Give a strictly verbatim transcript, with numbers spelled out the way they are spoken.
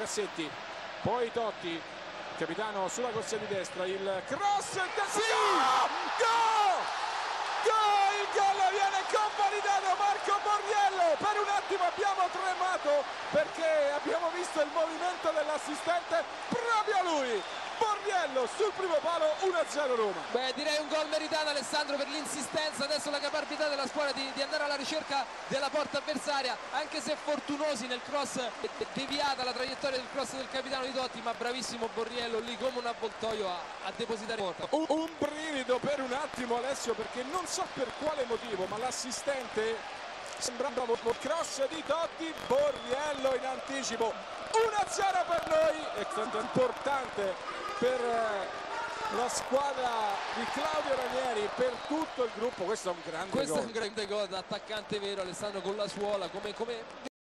Cassetti, poi Totti, capitano sulla corsia di destra, il cross, sì! Gol! Gol! Il gol viene convalidato, Marco Borriello. Per un attimo abbiamo tremato perché abbiamo visto il movimento dell'assistente, proprio lui, Borriello sul primo palo. Uno a zero Roma. Beh, direi un gol meritato, Alessandro, per l'insistenza, adesso la capacità della squadra di, di andare alla ricerca della porta avversaria, anche se fortunosi nel cross, deviata la traiettoria del cross del capitano di Totti, ma bravissimo Borriello lì come un avvoltoio a, a depositare porta. Un, un brivido per un attimo, Alessio, perché non so per quale motivo, ma l'assistente sembrava un cross di Totti, Borriello in anticipo. uno a zero per noi, è tanto importante per la squadra di Claudio Ranieri, per tutto il gruppo. Questo è un grande Questo gol. è un grande gol da attaccante vero, Alessandro, con la suola come, come